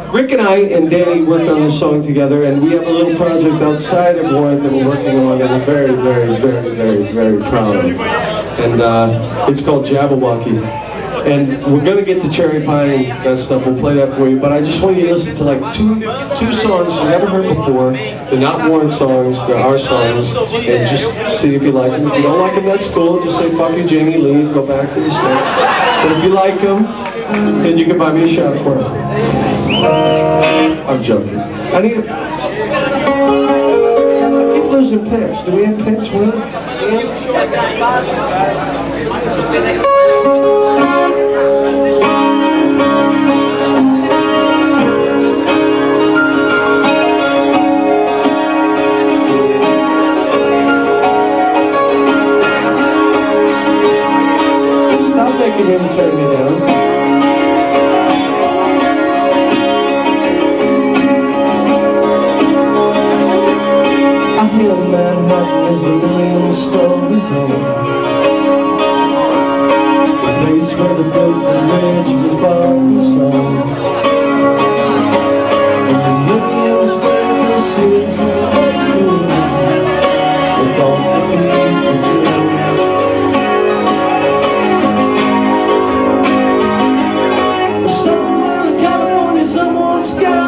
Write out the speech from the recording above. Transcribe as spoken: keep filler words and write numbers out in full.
Rick and I and Danny worked on this song together, and we have a little project outside of Warrant that we're working on and we're very, very, very, very, very proud of. And uh, it's called Jabberwocky. And we're gonna get to Cherry Pie and that stuff, we'll play that for you, but I just want you to listen to like two two songs you've never heard before. They're not Warrant songs, they're our songs, and just see if you like them. If you don't like them, that's cool, just say fuck you Jani Lane, go back to the States. But if you like them, then you can buy me a shot of Warrant. I'm joking. I need a... I keep losing picks. Do we have picks, Will? Stop making him turn me down. I hear Manhattan is a million stories old, the place where the broken bridge was bought and sold, and the millions break the seas and what's cool, with all the bees and jewels. Somewhere in California, someone's got